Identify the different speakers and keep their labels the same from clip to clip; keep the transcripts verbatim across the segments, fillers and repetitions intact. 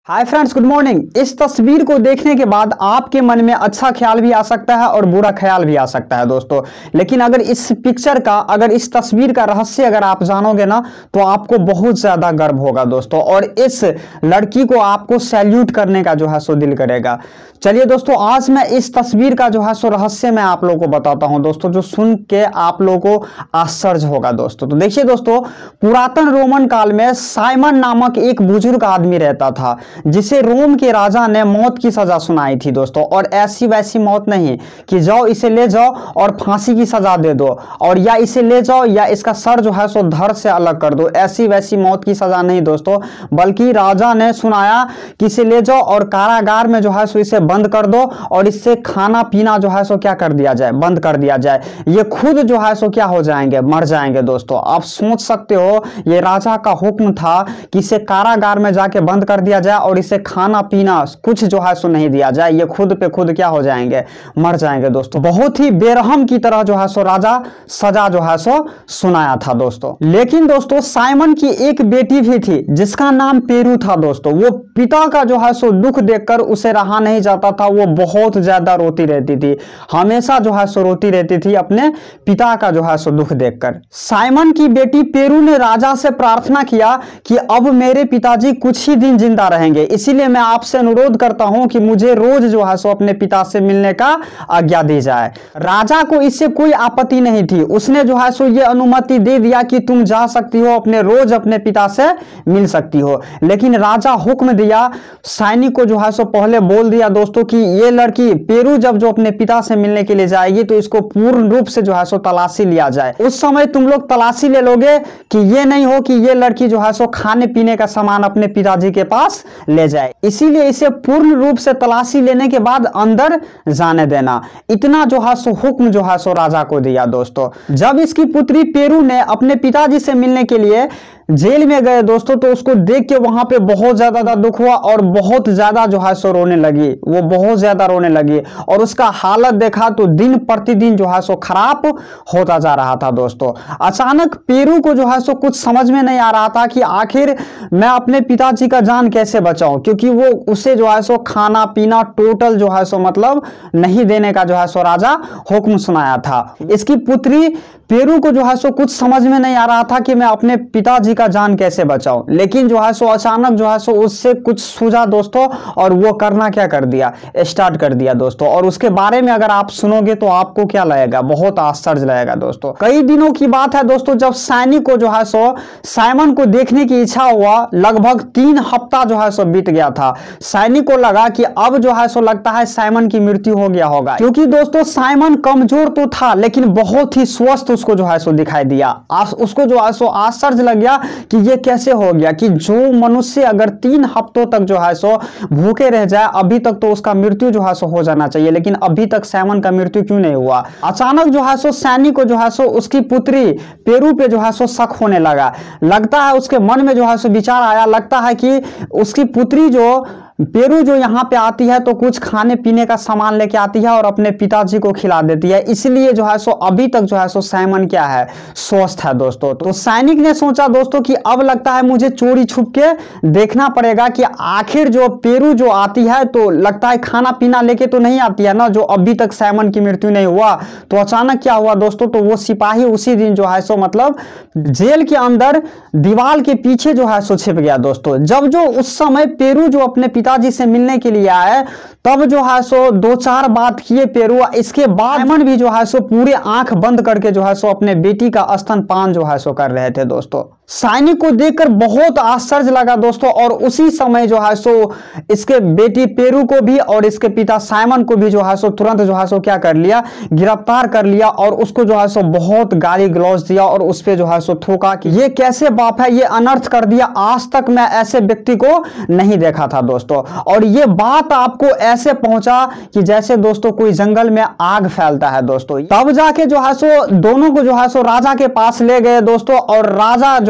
Speaker 1: Hi friends, good morning. इस तस्वीर को देखने के बाद आपके मन में अच्छा ख्याल भी आ सकता है और बुरा ख्याल भी आ सकता है दोस्तों। लेकिन अगर इस पिक्चर का, अगर इस तस्वीर का रहस्य अगर आप जानोगे ना, तो आपको बहुत ज्यादा गर्व होगा दोस्तों, और इस लड़की को आपको सैल्यूट करने का जो है सो दिल करेगा। चलिए दोस्तों, आज मैं इस तस्वीर का जो है सो रहस्य मैं आप लोगों को बताता हूं दोस्तों, जो सुन के आप लोगों को आश्चर्य होगा दोस्तों। तो देखिए दोस्तों, पुरातन रोमन काल में साइमन नामक एक बुजुर्ग आदमी रहता था, जिसे रोम के राजा ने मौत की सजा सुनाई थी दोस्तों। और ऐसी वैसी मौत नहीं कि जाओ इसे ले जाओ और फांसी की सजा दे दो, और या इसे ले जाओ या इसका सर जो है सो धड़ से अलग कर दो। ऐसी वैसी मौत की सजा नहीं दोस्तों, बल्कि राजा ने सुनाया कि इसे ले जाओ और कारागार में जो है सो इसे बंद कर दो, और इससे खाना पीना जो है सो क्या कर दिया जाए, बंद कर दिया जाए। ये खुद जो है सो क्या हो जाएंगे, मर जाएंगे दोस्तों। आप सोच सकते हो, ये राजा का हुक्म था कि इसे कारागार में जाके बंद कर दिया जाए और इसे खाना पीना कुछ जो है सो नहीं दिया जाए। ये खुद पे खुद क्या हो जाएंगे, मर जाएंगे दोस्तों। बहुत ही बेरहम की तरह जो है सो राजा सजा जो है सो सुनाया था दोस्तों। लेकिन दोस्तों, साइमन की एक बेटी भी थी जिसका नाम पेरू था दोस्तों। वो पिता का जो है सो दुख देखकर उसे रहा नहीं जाता था। वो बहुत ज्यादा रोती रहती थी, हमेशा जो है सो रोती रहती थी अपने पिता का जो है सो दुख देखकर। साइमन की बेटी पेरू ने राजा से प्रार्थना किया कि अब मेरे पिताजी कुछ ही दिन जिंदा रहेंगे, इसीलिए मैं आपसे अनुरोध करता हूं कि मुझे रोज जो है सो अपने पिता से मिलने का आज्ञा दी जाए। राजा को इससे कोई आपत्ति नहीं थी। उसने जो है सो ये अनुमति दे दिया कि तुम जा सकती हो, अपने रोज अपने पिता से मिल सकती हो। लेकिन राजा हुक्म दिया, सैनिक को जो है सो पहले बोल दिया दोस्तों कि ये लड़की पेरू जब जो अपने पिता से मिलने के लिए जाएगी तो इसको पूर्ण रूप से जो है सो तलाशी लिया जाए। उस समय तुम लोग तलाशी ले लोगे कि ये नहीं हो कि ये लड़की जो है सो खाने पीने का सामान अपने पिताजी के पास ले जाए, इसीलिए इसे पूर्ण रूप से तलाशी लेने के बाद अंदर जाने देना। इतना जो है सो हुक्म जो है सो राजा को दिया दोस्तों। जब इसकी पुत्री पेरू ने अपने पिताजी से मिलने के लिए जेल में गए दोस्तों, तो उसको देख के वहां पे बहुत ज्यादा दुख हुआ और बहुत ज्यादा जो है सो रोने लगी। वो बहुत ज्यादा रोने लगी और उसका हालत देखा तो दिन प्रतिदिन जो है सो खराब होता जा रहा था दोस्तों। अचानक पेरू को जो है सो कुछ समझ में नहीं आ रहा था कि आखिर मैं अपने पिताजी का जान कैसे बचाऊं, क्योंकि वो उसे जो है सो खाना पीना टोटल जो है सो मतलब नहीं देने का जो है सो राजा हुक्म सुनाया था। इसकी पुत्री पेरू को जो है सो कुछ समझ में नहीं आ रहा था कि मैं अपने पिताजी का जान कैसे बचाऊं। लेकिन जो है सो अचानक जो है सो उससे कुछ सूझा दोस्तों, और वो करना क्या कर दिया, स्टार्ट कर दिया दोस्तों। और उसके बारे में अगर आप सुनोगे तो आपको क्या लगेगा, बहुत आश्चर्य लगेगा दोस्तों। कई दिनों की बात है दोस्तों, जब सैनिक को जो है सो साइमन को देखने की इच्छा हुआ। लगभग तीन हफ्ता जो है सो बीत गया था। सैनिक को लगा कि अब जो है सो लगता है साइमन की मृत्यु हो गया होगा, क्योंकि दोस्तों साइमन कमजोर तो था लेकिन बहुत ही स्वस्थ उसको जो है सो दिखाई दिया। आस, उसको जो है सो आश्चर्य लग गया कि ये कैसे हो गया कि जो मनुष्य अगर तीन हफ्तों तक जो है सो भूखे रह जाए, अभी तक तो उसका मृत्यु जो है सो हो जाना चाहिए, लेकिन अभी तक साइमन का मृत्यु क्यों नहीं हुआ। अचानक जो है सो सैनिक को जो है सो उसकी पुत्री पेरू पे जो है सो शक होने लगा। लगता है उसके मन में जो है सो विचार आया, लगता है कि उसकी पुत्री जो पेरू जो यहाँ पे आती है तो कुछ खाने पीने का सामान लेके आती है और अपने पिताजी को खिला देती है, इसलिए जो है सो अभी तक जो है सो साइमन क्या है, स्वस्थ है दोस्तों। तो सैनिक ने सोचा दोस्तों कि अब लगता है मुझे चोरी छुप के देखना पड़ेगा कि आखिर जो पेरू जो आती है तो लगता है खाना पीना लेके तो नहीं आती है ना, जो अभी तक साइमन की मृत्यु नहीं हुआ। तो अचानक क्या हुआ दोस्तों, तो वो सिपाही उसी दिन जो है सो मतलब जेल के अंदर दीवार के पीछे जो है सो छिप गया दोस्तों। जब जो उस समय पेरू जो अपने पिताजी से मिलने के लिए आए, तब जो है सो दो चार बात किए पेरू। इसके बाद साइमन भी जो है सो पूरे आंख बंद करके जो है सो अपने बेटी का स्तनपान जो है सो कर रहे थे दोस्तों। सैनिक को देखकर बहुत आश्चर्य लगा दोस्तों, और उसी समय जो है सो इसके बेटी पेरू को भी और इसके पिता साइमन को भी जो है सो तुरंत जो है सो क्या कर लिया, गिरफ्तार कर लिया, और उसको जो है सो बहुत गाली गलौज दिया और उस पे जो है सो थूका कि ये कैसे बाप है, ये अनर्थ कर दिया, आज तक मैं ऐसे व्यक्ति को नहीं देखा था दोस्तों। और ये बात आपको ऐसे पहुंचा कि जैसे दोस्तों कोई जंगल में आग फैलता है दोस्तों। तब जाके जो है सो दोनों को जो है सो राजा के पास ले गए दोस्तों, और राजा जो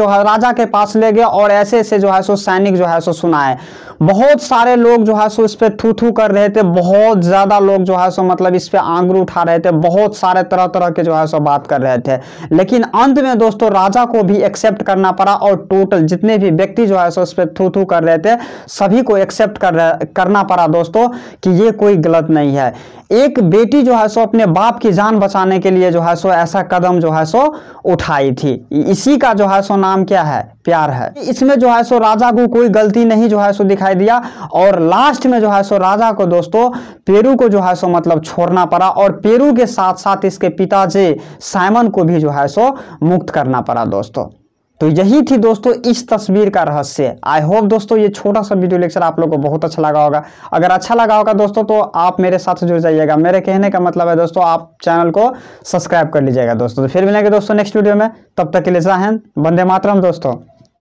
Speaker 1: जो है राजा के पास ले गए और ऐसे ऐसे जो है सो सैनिक जो है सो सुनाए। बहुत सारे लोग जो है सो इस पे थू थू कर रहे थे, बहुत ज्यादा लोग जो है सो मतलब इस पे आंगुर उठा रहे थे, बहुत सारे तरह तरह के जो है सो बात कर रहे थे। लेकिन अंत में दोस्तों राजा को भी एक्सेप्ट करना पड़ा और टोटल जितने भी व्यक्ति जो है सो इस पे थू थू कर रहे थे सभी को एक्सेप्ट कर करना पड़ा दोस्तों कि ये कोई गलत नहीं है। एक बेटी जो है सो अपने बाप की जान बचाने के लिए जो है सो ऐसा कदम जो है सो उठाई थी। इसी का जो है सो नाम क्या है? प्यार है। इसमें जो है सो राजा को कोई गलती नहीं जो है सो दिखाई दिया और लास्ट में जो है सो राजा को दोस्तों पेरू को जो है सो मतलब छोड़ना पड़ा और पेरू के साथ साथ इसके पिताजी साइमन को भी जो है सो मुक्त करना पड़ा दोस्तों। तो यही थी दोस्तों इस तस्वीर का रहस्य। आई होप दोस्तों ये छोटा सा वीडियो लेक्चर आप लोगों को बहुत अच्छा लगा होगा। अगर अच्छा लगा होगा दोस्तों तो आप मेरे साथ जुड़ जाइएगा। मेरे कहने का मतलब है दोस्तों आप चैनल को सब्सक्राइब कर लीजिएगा दोस्तों। तो फिर मिलेंगे दोस्तों नेक्स्ट वीडियो में, तब तक के लिए जय हिंद, वंदे मातरम दोस्तों।